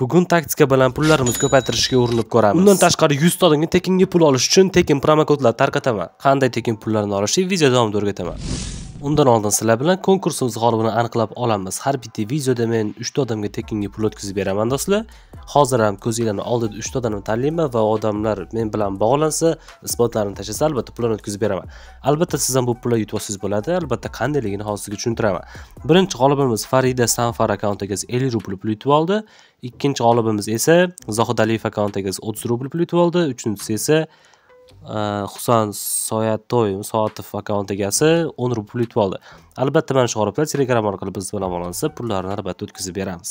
Bugun taktika bilan pullarimizni ko'paytirishga urinib ko'ramiz. Undan tashqari 100 ta odamga tekinga pul olish uchun tekin promokodlar tarqataman. Qanday tekin pullarni olishni video davomida o'rgataman. Undan oldin sizlar bilan konkursimiz g'olibini aniqlab olamiz. Har bitta videoda men 3 ta odamga tekinga pul o'tkazib beraman do'stlar. Hozir ham ko'zinglarning oldida 3 ta odamni tanlayman va odamlar men bilan bog'lansa, isbotlarini tashlasa, albatta pullarni o'tkazib beraman. Albatta siz ham bu pullarni yutib olsangiz bo'ladi. Albatta qandayligini hozir sizga tushuntiraman. Birinchi g'olibimiz Farida Sanfar akkauntiga 50 rubl pul yutib oldi. Ikkinchi g'olibimiz esa Zohid Aliyev akkauntiga 30 rubl pul yutib oldi. Uchinchisi esa Husan Soatov akkaunt egasi 10 rubl pul yutib oldi. Albatta mana shu g'oliblar Telegram orqali biz bilan bog'lansa, pullarni albatta o'tkazib beramiz.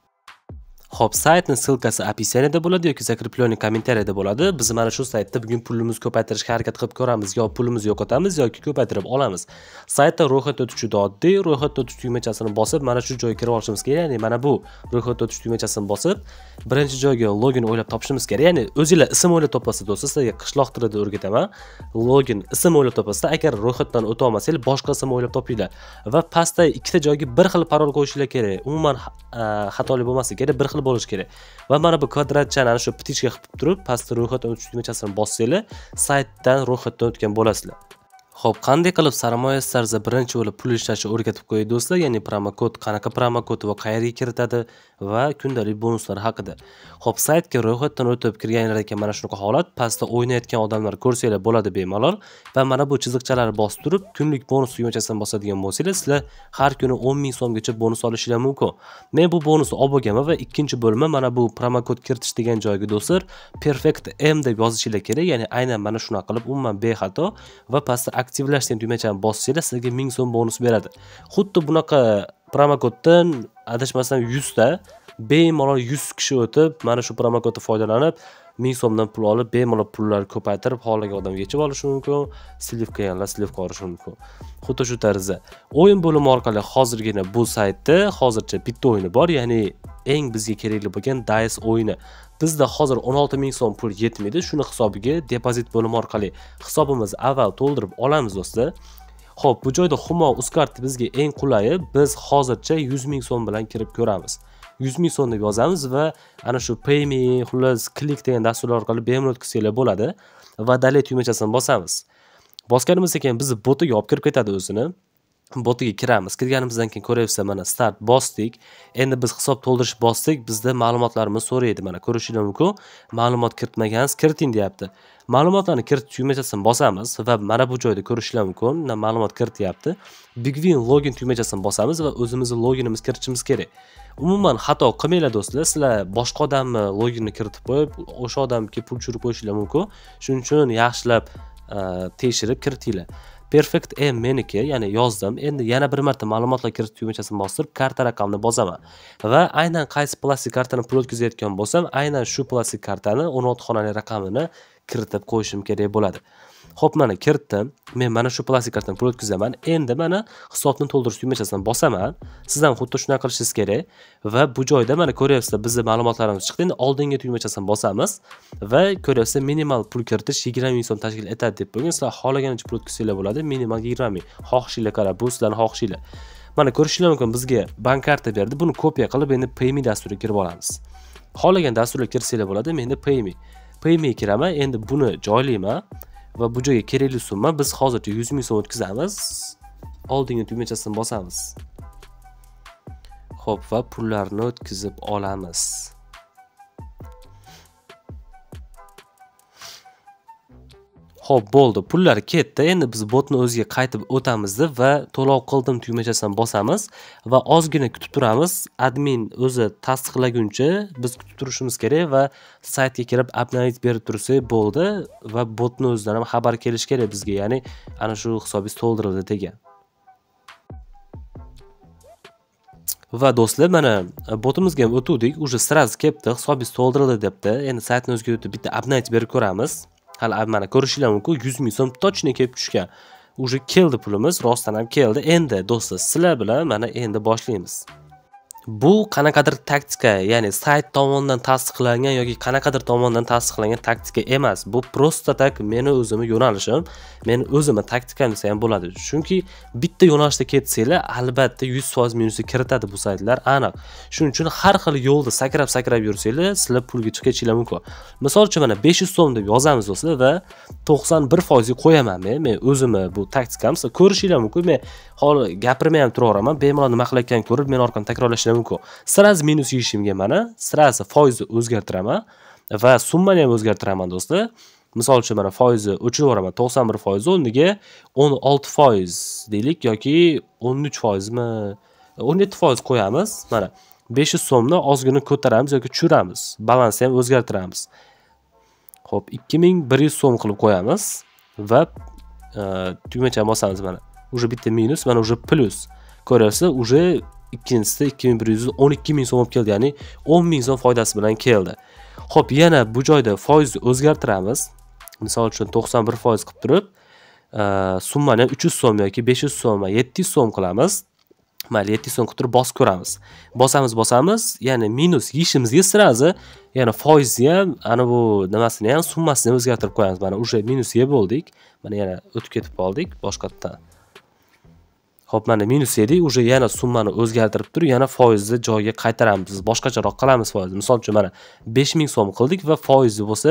Xo'p, saytning ссылкасы описаниеda bo'ladi yoki закрепленный kommentariyada bo'ladi. Biz mana shu saytda bugun pulimizni ko'paytirishga harakat qilib ko'ramiz, yo pulimizni yo'qotamiz yoki ko'paytirib olamiz. Saytda ro'yxatga o'tish juda oddiy. Ro'yxatga o'tish tugmachasini bosib, mana shu joyga kirib olishimiz kerak. Ya'ni mana bu ro'yxatga o'tish tugmachasini bosib, birinchi joyga login o'ylab topishimiz kerak. Ya'ni o'zingizlar ism o'ylab topasiz do'stlar, sizlarga qishloq tilida o'rgataman. Login ism o'ylab topasizlar. Agar ro'yxatdan o'ta olmasanglar, boshqa ism o'ylab topinglar. Va pastda ikkita joyga bir xil parol qo'yishinglar kerak. Umuman xatolik bo'lmasligi kerak, bir xil bo'lishi kerak. Va mana bu kvadratchani ana shu ptichka qilib turib, pastda ro'yxatdan o'tish tugmachasini bossanglar, saytdan ro'yxatdan o'tgan bo'lasizlar. Xo'p, qanday qilib Sarmoya Stars'da birinchi bo'lib pul ishlashni o'rgatib qo'yay do'stlar, ya'ni promokod, qanaqa promokod va qayerga kiritadi va kundalik bonuslar haqida. Xo'p, saytga ro'yxatdan o'tib kirganlar ekan mana shunaqa holat, pastda o'ynayotgan odamlar ko'rsanglar bo'ladi bemalol va mana bu chiziqchalarni bosib turib, kunlik bonus tugmachasini bosadigan bo'lsangiz, sizlar har kuni 10 ming so'mgacha bonus olishingiz mumkin. Men bu bonusni olib bo'lganman va ikkinchi bo'lma mana bu promokod kiritish degan joyga do'stlar Perfect M deb yozishingiz kerak, ya'ni aynan mana shunaqa qilib umuman bexato va pastda aktivlash degan tugmachani bossanglar sizga 1000 so'm bonus beradi. Xuddi bunaqa promokoddan adashmasam 100 ta bemalol 100 kishi o'tib, mana shu promokoddan foydalanib 1000 so'mdan pul olib, bemalol pullarni ko'paytirib, xohlagan odamga yechib olishi mumkin, slivka yanlar slivka olishi mumkin. Xuddi shu tarzda o'yin bo'limi orqali hozirgina bu saytda hozircha bitta o'yini bor, ya'ni eng bizga kerakli bo'lgan Dice o'yini. Bizda hozir 16 ming so'm pul yetmaydi. Shuni hisobiga depozit bo'limi orqali hisobimizni avval to'ldirib olamiz do'stlar. Xo'p, bu joyda Humo Uzkarti bizga eng qulayi. Biz hozircha 100 ming so'm bilan kirib ko'ramiz. 100 ming so'm deb yozamiz va ana shu Pay Me, xullas Click degan dasturlar orqali bemalol o'tkazsanglar bo'ladi va dalay tugmachasini bosamiz. Bosganimizdan keyin bizni botiga olib kirib ketadi o'zini. Botiga kiramiz. Kirganimizdan keyin ko'ryapsiz, mana start bosdik. Endi biz hisob to'ldirish bosdik. Bizda ma'lumotlarimiz so'raydi. Mana ko'rishingiz mumkin. Ma'lumot kiritmagansiz, kiriting deyapti. Ma'lumotlarni kiritish tugmachasini bosamiz va mana bu joyda ko'rishingiz mumkin. Ma'lumot kirityapti. Bigwin login tugmachasini bosamiz va o'zimizni loginimizni kiritishimiz kerak. Umuman xato qilmanglar do'stlar. Sizlar boshqa odamni loginini kiritib qo'yib, o'sha odamga pul tushirib qo'yishingiz mumkin. Shuning uchun yaxshilab tekshirib kiritinglar. Perfect M meniki, ya'ni yozdim. Endi yana bir marta ma'lumotlar kiritish tugmachasini bostirib, karta raqamini bosaman. Va aynan qaysi plastik kartani pul o'tkazayotgan bo'lsam, aynan shu plastik kartani 16 xonali raqamini kiritib qo'yishim kerak bo'ladi. Xo'p, mana kiritdim. Men mana shu plastik kartani pul o'tkazaman. Endi mana hisobni to'ldirish tugmachasini bosaman. Siz ham xuddi shunday qilishingiz kerak. Va bu joyda mana ko'ryapsizlar, bizning ma'lumotlarimiz chiqdi. Endi oldingi tugmachasini bosamiz va ko'ryapsizlar, minimal pul kiritish 20 ming so'm tashkil etadi deb qo'ygan. Sizlar xohlagancha pul o'tkazsanglar bo'ladi. Minimal 20 ming. Xohishinglar qarab, bu sizlarning xohishinglar. Mana ko'rishingiz mumkin, bizga bank karta berdi. Buni kopiya qilib endi Payme dasturiga kirib olamiz. Xohlagan dasturga kirsanglar bo'ladi. Men endi Payme kiraman. Endi buni joylayman. Va bu joyga kerakli summa biz hozircha 100 ming so'm o'tkazamiz. Oldingi tugmachasini bosamiz. Xo'p, va pullarni o'tkazib olamiz. Xo'p, bo'ldi. Pullar ketdi. Endi biz botni o'ziga qaytib o'tamizda va to'lov qildim tugmachasini bosamiz va ozgina kutib turamiz. Admin o'zi tasdiqlaguncha biz kutib turishimiz kerak va saytga kirib update berib tursak bo'ldi va botni o'zidan ham xabar kelish kerak bizga, ya'ni ana shu hisobingiz to'ldirildi degan. Va do'stlar, mana botimizga ham o'tdik. Uje sraz kelibdi, hisobingiz to'ldirildi debdi. Endi saytni o'ziga o'tib bitta update berib ko'ramiz. Hali mana ko'rishingiz mumkin, 100 ming so'm точно kelib tushgan. Uje keldi pulimiz, rostdan ham keldi. Endi do'stlar, sizlar bilan mana endi boshlaymiz. Bu qanaqadir taktika, ya'ni sayt tomonidan tasdiqlangan yoki qanaqadir tomonidan tasdiqlangan taktika emas. Bu prosta tak meni o'zimni yo'nalishim, meni o'zimni taktikam desa ham bo'ladi. Chunki bitta yo'nalishda ketsanglar, albatta 100% minusga kiritadi bu saytlar, aniq. Shuning uchun har xil yo'lda sakrab yursanglar, sizlar pulga chiqishingiz mumkin. Misol uchun mana 500 so'm deb yozamiz do'stlar va 91% ga qo'yaman men o'zimni bu taktikam. Siz ko'rishingiz mumkin. Men hozir gapirmay ham turaveraman, bemalol nima qilayotganini ko'rib, men orqamdan takrorlashim mumkin. Sirasi minus yeyishimga mana sirasi foizni o'zgartiraman va summani ham o'zgartiraman do'stlar. Misol uchun mana foizni o'chirib yuboraman. 91% o'rniga 16% deylik yoki 13% mi, 17% qo'yamiz. Mana 500 so'mni ozgina ko'taramiz yoki tushiramiz. Balansni ham o'zgartiramiz. Xo'p, 2100 so'm qilib qo'yamiz va tugmachani bosamiz mana. Uje bitta minus, mana uje plus. Ko'ryapsiz, uje ikkinchisi 2112 ming so'm olib keldi, ya'ni 10 ming so'm foydasi bilan keldi. Xo'p, yana bu joyda foizni o'zgartiramiz. Misol uchun 91% qilib turib, summani 300 so'm yoki 500 so'm, 700 so'm qilamiz. Mayli 700 so'm qilib turib bosib ko'ramiz. Bosamiz, ya'ni minus yeyishimizga sirazi, yana foizni ham, ana bu nimasini ham, summasini o'zgartirib qo'yamiz. Mana o'sha minusga bo'ldik. Mana yana o'tib ketib qoldik boshqatdan. Xo'p, mana minus edik, uje yana summani o'zgartirib turib, yana foizni joyiga qaytaramiz. Biz boshqacharoq qilamiz foizni. Misol uchun mana 5000 so'm qildik va foizi bo'lsa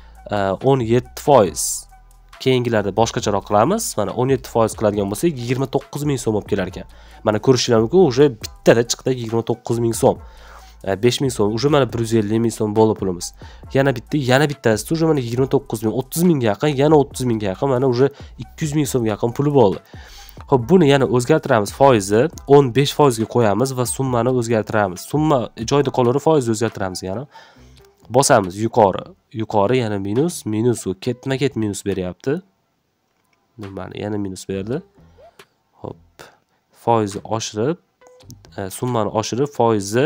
17%. Keyingilarda boshqacharoq qilamiz. Mana 17% qiladigan bo'lsak 29000 so'm olib kelar ekan. Mana ko'rishingiz mumkin, uje bittada chiqdi 29000 so'm. 5000 so'm, uje mana 150000 so'm bo'ldi pulimiz. Yana bittasi uje mana 29000, 30000 ga yaqin, yana 30000 ga yaqin, mana uje 200000 so'mga yaqin puli bo'ldi. Xo'p, buni yana o'zgartiramiz. Foizni 15% ga qo'yamiz va summani o'zgartiramiz. Summa joyida qolaveradi, foizni o'zgartiramiz yana. Bosamiz yuqori yana minus u ketma-ket minus beryapti. Mana yana minus berdi. Xo'p, foizni oshirib, summani oshirib, foizni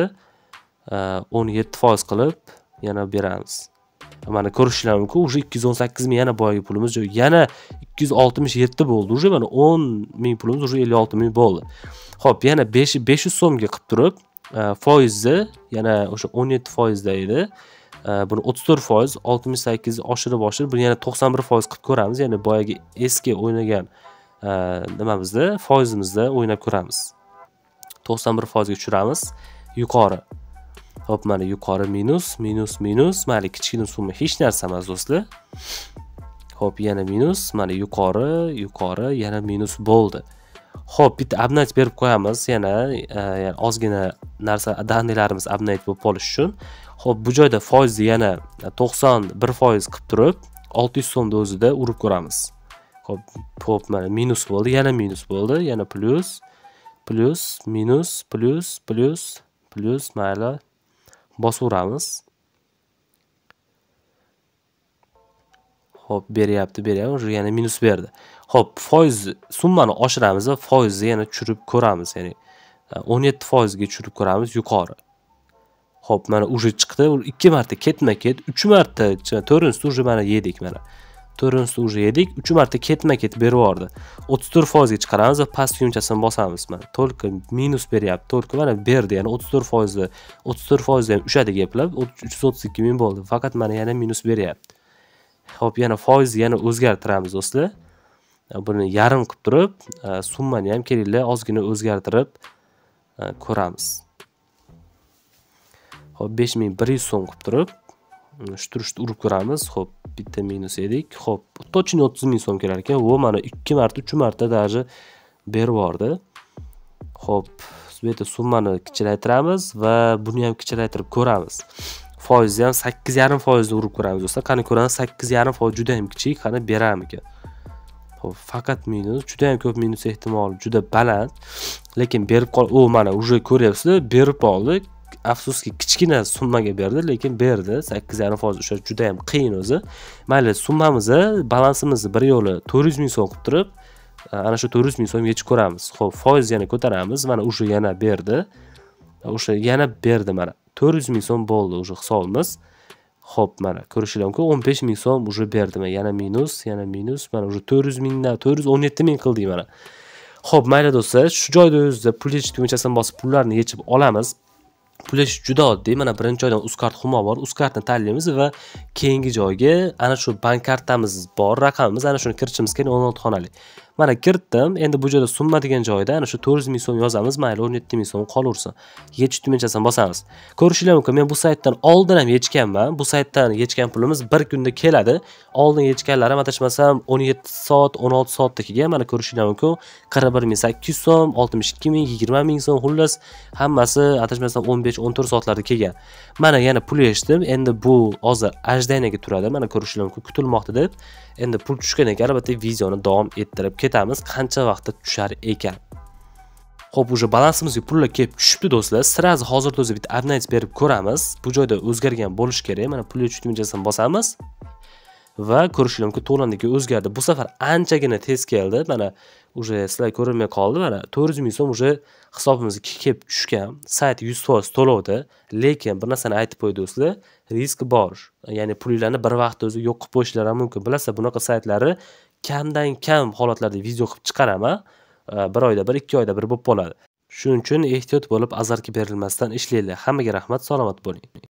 17% qilib yana beramiz. Mana ko'rishingiz mumkin, uje 218 ming yana boyagi pulimiz jo'q. Yana 267 bo'ldi. Uje mana 10 ming pulimiz uje 56 ming bo'ldi. Xo'p, yana 500 so'mga qilib turib, foizni yana o'sha 17% da edi. Buni 34%, 68 oshirib, buni yana 91% qilib ko'ramiz. Ya'ni boyagi eski o'ynagan nimamizda, foizimizda o'ynab ko'ramiz. 91% ga tushiramiz. Yuqori. Xo'p, mana yuqori minus, mayli kichkina summa hech narsa emas do'stlar. Xo'p, yana minus, mana yuqori, yana minus bo'ldi. Xo'p, bitta update berib qo'yamiz, yana ozgina narsa dandalarimiz update bo'lib qolish uchun. Xo'p, bu joyda foizni yana 91% qilib turib, 600 so'mni o'zida urib ko'ramiz. Xo'p, mana minus bo'ldi, yana minus bo'ldi, yana plus, mayli bosaveramiz. Xo'p, beryapti, yana minus berdi. Xo'p, foiz summani oshiramiz va foizni yana tushirib ko'ramiz, ya'ni 17% ga tushirib ko'ramiz yuqori. Xo'p, mana uje chiqdi, 2 marta ketma-ket, 3 marta, 4-inchisi uje mana yedik mana. 4-inchisi uje yedik, 3 marta ketma-ket berib yubordi. 34% ga chiqaramiz va past yumchasini bosamiz mana. To'liq minus beryapti, to'liq mana berdi, ya'ni 34% ham ushadi gaplab, 332 ming bo'ldi. Faqat mana yana minus beryapti. Xo'p, yana foizni yana o'zgartiramiz do'stlar. Buni yarim qilib turib, summani ham kelinglar ozgina o'zgartirib ko'ramiz. Xo'p, 5100 so'm qilib turib, turishni urib ko'ramiz. Xo'p, bitta minus edik. Xo'p, точно 30000 so'm kelar ekan. Bu mana 2 marta, 3 marta даже berib yubordi. Xo'p, bu yerda summani kichraytiramiz va buni ham kichraytirib ko'ramiz. Foizni ham 8,5% urib ko'ramiz do'stlar. Qani ko'ramiz, 8,5% juda ham kichik, qani beramikan. Xo'p, faqat minus, juda ham ko'p minus ehtimoli juda baland, lekin berib qol, u mana uje ko'ryapsizlar, berib oldi. Afsuski kichkina summaga berdi, lekin berdi. 8,5% o'sha juda ham qiyin o'zi. Mayli, summamizni, balansimizni bir yo'li 400 ming so'm qilib turib, ana shu 400 ming so'm yechib ko'ramiz. Xo'p, foiz yana ko'taramiz. Mana uje yana berdi. O'sha yana berdi mana. 400 ming so'm bo'ldi o'sha hisobimiz. Xo'p, mana ko'rishingiz mumkin, 15 ming so'm uje berdi. Yana minus, mana uje 400 mingdan 417 ming qildik mana. Xo'p, mayli do'stlar, shu joyda o'zida pul yechish tugmachasini bosib pullarni yechib olamiz. Pullash juda oddiy. Mana birinchi joydan UzCard Humo bor. UzCardni tanlaymiz va keyingi joyga ana shu bank kartamiz bor, raqamimiz, ana shuni kiritishimiz kerak 16 xonali. Mana kiritdim. Endi bu joyda summa degan joyda ana shu 400 ming so'm yozamiz, mayli 17 ming so'm qolaversin. Yechish tugmachasini bosamiz. Ko'rishinglar mumkin, men bu saytdan oldin ham yechganman. Bu saytdan yechgan pulimiz bir kunda keladi. Oldin yechganlarim adashmasam 17 soat, 16 soatda kelgan. Mana ko'rishinglar mumkin. 41800 so'm, 62 ming, 20 ming so'm, xullas hammasi adashmasam 15-14 soatlarda kelgan. Mana yana pul yechdim. Endi bu hozir ajdaynaga turadi. Mana ko'rishinglar mumkin, kutilmoqda deb. Endi pul tushgan ekan, albatta videoni davom ettirib ketamiz, qancha vaqtda tushar ekan. Xo'p, уже balansimizga pullar kelib tushibdi do'stlar. Sirazi hozirda o'zi bitta update berib ko'ramiz. Bu joyda o'zgargan bo'lish kerak. Mana pul yechish tugmachasini bosamiz va ko'rishinglar mumkin, to'landagi o'zgardi. Bu safar anchagina tez keldi. Mana уже sizlar ko'rinmay qoldi. Mana 400 ming so'm уже hisobimizga kelib tushgan. Sayt 100% to'lovdi. Lekin bir narsani aytib qo'y do'stlar, risk bor. Ya'ni pulinglarni bir vaqtda o'zi yo'q qilib qo'yishlari ham mumkin. Bilasizlar, bunaqa saytlarni kamdan kam holatlarda video qilib chiqaraman. Bir oyda bir, 2 oyda bir bo'lib qoladi. Shuning uchun ehtiyot bo'lib, azarga berilmasdan ishlanglar. Hammaga rahmat, salomat bo'ling.